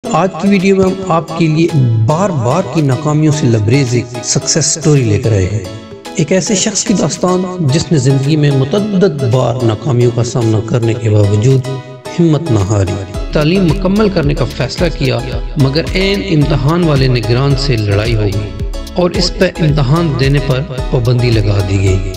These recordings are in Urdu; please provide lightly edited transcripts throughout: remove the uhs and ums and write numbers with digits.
آج کی ویڈیو میں ہم آپ کے لیے بار بار کی ناکامیوں سے لبریز ایک سکسیس سٹوری لے کر آئے ہیں۔ ایک ایسے شخص کی داستان جس نے زندگی میں متعدد بار ناکامیوں کا سامنا کرنے کے باوجود ہمت نہ ہاری، تعلیم مکمل کرنے کا فیصلہ کیا، مگر عین امتحان والے نگران سے لڑائی ہو گئی اور اس پہ امتحان دینے پر پابندی لگا دی گئی۔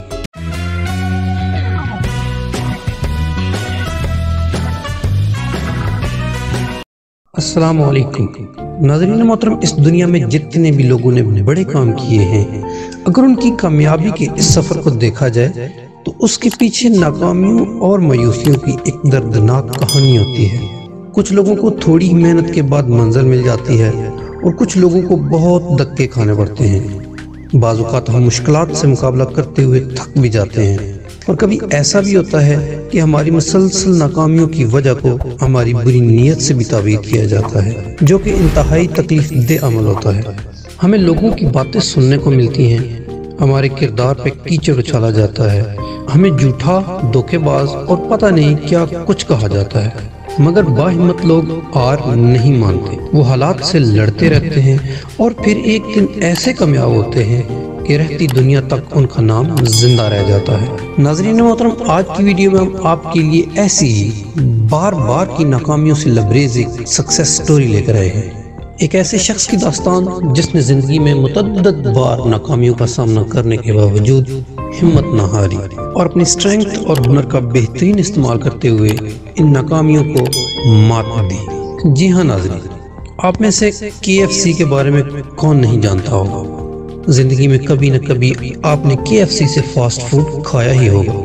السلام علیکم ناظرین محترم، اس دنیا میں جتنے بھی لوگوں نے بڑے کام کیے ہیں، اگر ان کی کامیابی کے اس سفر کو دیکھا جائے تو اس کے پیچھے ناکامیوں اور مایوسیوں کی ایک دردناک کہانی ہوتی ہے۔ کچھ لوگوں کو تھوڑی محنت کے بعد منزل مل جاتی ہے اور کچھ لوگوں کو بہت دھکے کھانے پڑتے ہیں۔ بعض اوقات ہم مشکلات سے مقابلہ کرتے ہوئے تھک بھی جاتے ہیں، اور کبھی ایسا بھی ہوتا ہے کہ ہماری مسلسل ناکامیوں کی وجہ کو ہماری بری نیت سے بھی تعبیر کیا جاتا ہے، جو کہ انتہائی تکلیف دہ عمل ہوتا ہے۔ ہمیں لوگوں کی باتیں سننے کو ملتی ہیں، ہمارے کردار پہ کیچڑ اچھالا جاتا ہے، ہمیں جھوٹا، دھوکے باز اور پتہ نہیں کیا کچھ کہا جاتا ہے، مگر باہمت لوگ ہار نہیں مانتے۔ وہ حالات سے لڑتے رہتے ہیں اور پھر ایک دن ایسے کامیاب ہوتے ہیں کہ رہتی دنیا تک ان کا نام زندہ رہ جاتا ہے۔ ناظرین محترم، آج کی ویڈیو میں ہم آپ کے لیے ایسی ہی بار بار کی ناکامیوں سے لبریز ایک سکسیس سٹوری لے کر آئے ہیں۔ ایک ایسے شخص کی داستان جس نے زندگی میں متعدد بار ناکامیوں کا سامنا کرنے کے باوجود ہمت نہ ہاری اور اپنی اسٹرینگتھ اور ہنر کا بہترین استعمال کرتے ہوئے ان ناکامیوں کو مات دی۔ جی ہاں ناظرین، آپ میں سے KFC کے بارے میں کون نہیں جانتا ہوگا؟ زندگی میں کبھی نہ کبھی آپ نے KFC سے فاسٹ فوڈ کھایا ہی ہوگا۔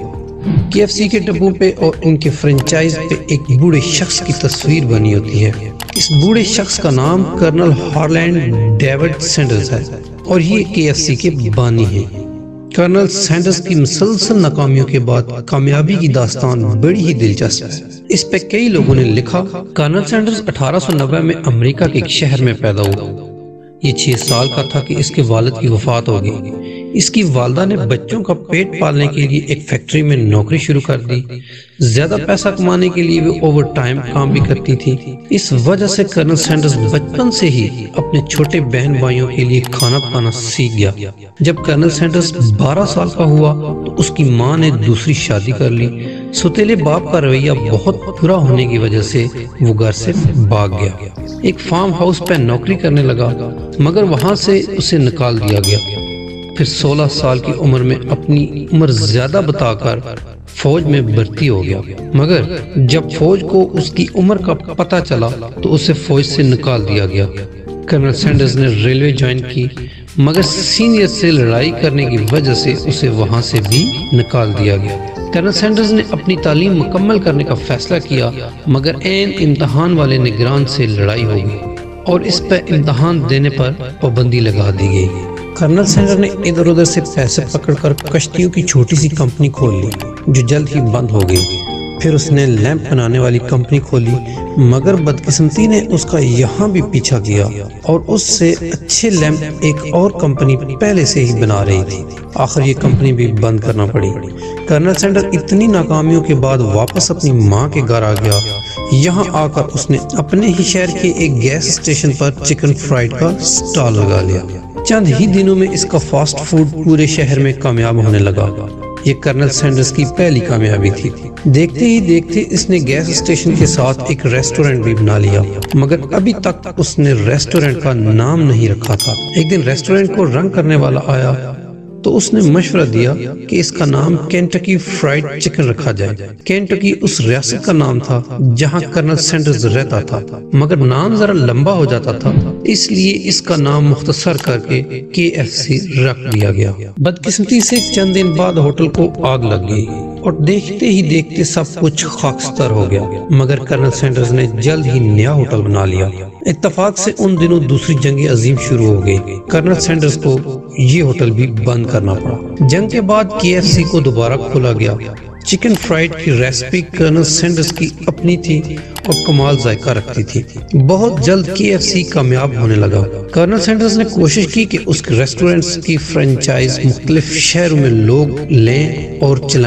KFC کے ڈبوں پہ اور ان کے فرنچائز پہ ایک بوڑھے شخص کی تصویر بنی ہوتی ہے۔ اس بوڑھے شخص کا نام کرنل ہارلینڈ ڈیوڈ سینڈرز ہے اور یہ KFC کے بانی ہیں۔ کرنل سینڈرز کی مسلسل ناکامیوں کے بعد کامیابی کی داستان بڑی ہی دلچسپ ہے۔ اس پہ کئی لوگوں نے لکھا، کرنل سینڈرز 1890 میں امریکہ کے ایک شہر میں پیدا ہوا۔ یہ 6 سال کا تھا کہ اس کے والد کی وفات ہو گئی۔ اس کی والدہ نے بچوں کا پیٹ پالنے کے لیے ایک فیکٹری میں نوکری شروع کر دی۔ زیادہ پیسہ کمانے کے لیے وہ اوور ٹائم کام بھی کرتی تھی۔ اس وجہ سے کرنل سینڈرز بچپن سے ہی اپنے چھوٹے بہن بھائیوں کے لیے کھانا پکانا سیکھ گیا۔ جب کرنل سینڈرز 12 سال کا ہوا تو اس کی ماں نے دوسری شادی کر لی۔ سوتیلے باپ کا رویہ بہت برا ہونے کی وجہ سے وہ گھر سے بھاگ گیا۔ ایک فارم ہاؤس پہ نوکری کرنے لگا، مگر وہاں سے اسے نکال دیا گیا۔ پھر 16 سال کی عمر میں اپنی عمر زیادہ بتا کر فوج میں بھرتی ہو گیا، مگر جب فوج کو اس کی عمر کا پتہ چلا تو اسے فوج سے نکال دیا گیا۔ کرنل سینڈرز نے ریلوے جوائن کی، مگر سینئر سے لڑائی کرنے کی وجہ سے اسے وہاں سے بھی نکال دیا گیا۔ کرنل سینڈرز نے اپنی تعلیم مکمل کرنے کا فیصلہ کیا، مگر عین امتحان والے نگران سے لڑائی ہو گئی اور اس پہ امتحان دینے پر پابندی لگا دی گئی۔ کرنل سینڈرز نے ادھر ادھر سے پیسے پکڑ کر کشتیوں کی چھوٹی سی کمپنی کھول لی، جو جلد ہی بند ہو گئی۔ پھر اس نے لیمپ بنانے والی کمپنی کھولی، مگر بدقسمتی نے اس کا یہاں بھی پیچھا کیا اور اس سے اچھے لیمپ ایک اور کمپنی پہلے سے ہی بنا رہی تھی۔ آخر یہ کمپنی بھی بند کرنا پڑی۔ کرنل سینڈرز اتنی ناکامیوں کے بعد واپس اپنی ماں کے گھر آ گیا۔ یہاں آ کر اس نے اپنے ہی شہر کے ایک گیس اسٹیشن پر چکن فرائیڈ کا سٹال لگا لیا۔ چند ہی دنوں میں اس کا فاسٹ فوڈ پورے شہر میں کامیاب ہونے لگا۔ یہ کرنل سینڈرز کی پہلی کامیابی تھی۔ دیکھتے ہی دیکھتے اس نے گیس اسٹیشن کے ساتھ ایک ریسٹورنٹ بھی بنا لیا، مگر ابھی تک اس نے ریسٹورنٹ کا نام نہیں رکھا تھا۔ ایک دن ریسٹورنٹ کو رنگ کرنے والا آیا تو اس نے مشورہ دیا کہ اس کا نام کینٹکی فرائیڈ چکن رکھا جائے۔ کینٹکی اس ریاست کا نام تھا جہاں کرنل سینڈرز رہتا تھا، مگر نام ذرا لمبا ہو جاتا تھا، اس لیے اس کا نام مختصر کر کے KFC رکھ دیا گیا۔ بدقسمتی سے چند دن بعد ہوٹل کو آگ لگ گئی اور دیکھتے ہی دیکھتے سب کچھ خاکستر ہو گیا، مگر کرنل سینڈرز نے جلد ہی نیا ہوٹل بنا لیا۔ اتفاق سے ان دنوں دوسری جنگ عظیم شروع ہو گئی۔ کرنل سینڈرز کو یہ ہوٹل بھی بند کرنا پڑا۔ جنگ کے بعد KFC کو دوبارہ کھولا گیا۔ چکن فرائیڈ کی ریسپی کرنل سینڈرز کی اپنی تھی اور کمال ذائقہ رکھتی تھی۔ بہت جلد KFC کامیاب ہونے لگا۔ کرنل سینڈرز نے کوشش کی کہ اس ریسٹورنٹس کی فرنچائز مختلف شہروں میں لوگ لیں اور چلائیں،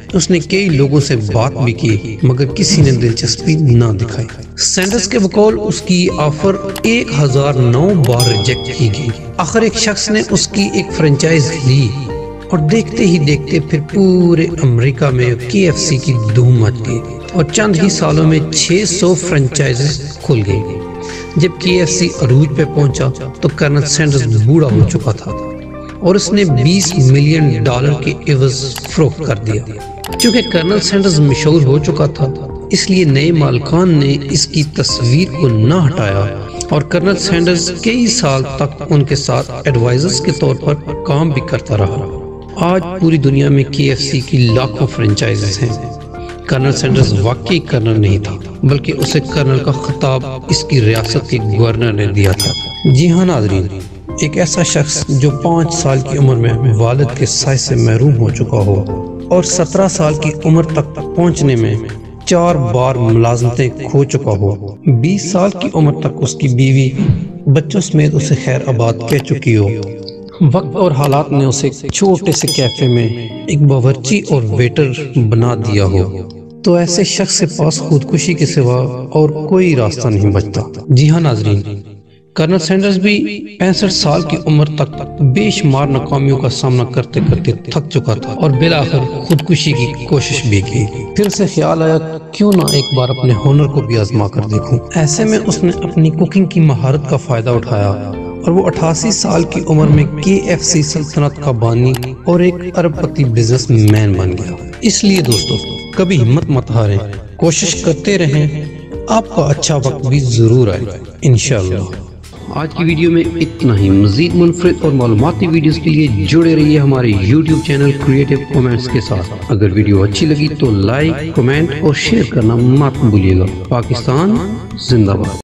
اس نے کئی لوگوں سے بات بھی کی مگر کسی نے دلچسپی نہ دکھائی۔ سینڈرز کے بقول اس کی آفر 1009 بار ریجیکٹ کی گئی۔ آخر ایک شخص نے اس کی ایک فرنچائز لی اور دیکھتے ہی دیکھتے پھر پورے امریکہ میں KFC کی دھوم مچ گئی اور چند ہی سالوں میں 600 فرنچائزز کھل گئی۔ جب KFC عروج پہ پہنچا تو کرنل سینڈرز بوڑھا ہو چکا تھا اور اس نے $20 ملین کے عوض فروخت کر دیا۔ چونکہ کرنل سینڈرز مشہور ہو چکا تھا اس لیے نئے مالکان نے اس کی تصویر کو نہ ہٹایا اور کرنل سینڈرز کئی سال تک ان کے ساتھ ایڈوائزرز کے طور پر کام بھی کرتا رہا۔ آج پوری دنیا میں KFC کی لاکھوں فرنچائزز ہیں۔ کرنل سینڈرز واقعی کرنل نہیں تھا بلکہ اسے کرنل کا خطاب اس کی ریاست کے گورنر نے دیا تھا۔ جی ہاں ناظرین، ایک ایسا شخص جو 5 سال کی عمر میں والد کے سائے سے محروم ہو چکا ہو اور 17 سال کی عمر تک پہنچنے میں 4 بار ملازمتیں کھو چکا ہو، 20 سال کی عمر تک اس کی بیوی بچوں سمیت اسے خیر آباد کہہ چکی ہو، وقت اور حالات نے اسے چھوٹے سے کیفے میں ایک باورچی اور ویٹر بنا دیا ہو، تو ایسے شخص کے پاس خودکشی کے سوا اور کوئی راستہ نہیں بچتا۔ جی ہاں ناظرین، کرنل سینڈرز بھی 65 سال کی عمر تک بے شمار ناکامیوں کا سامنا کرتے کرتے تھک چکا تھا اور بالآخر خودکشی کی کوشش بھی کی۔ پھر اسے خیال آیا کیوں نہ ایک بار اپنے ہنر کو بھی آزما کر دیکھوں۔ ایسے میں اس نے اپنی کوکنگ کی مہارت کا فائدہ اٹھایا اور وہ 88 سال کی عمر میں KFC سلطنت کا بانی اور ایک ارب پتی بزنس مین بن گیا۔ اس لیے دوستو، کبھی ہمت مت ہاریں، کوشش کرتے رہیں، آپ کا اچھا وقت بھی ضرور آئے انشاءاللہ۔ آج کی ویڈیو میں اتنا ہی۔ مزید منفرد اور معلوماتی ویڈیوز کے لیے جڑے رہیے ہمارے YouTube چینل کریٹو کومنٹس کے ساتھ۔ اگر ویڈیو اچھی لگی تو لائک، کمنٹ اور شیئر کرنا مت بھولیے گا۔ پاکستان زندہ باد۔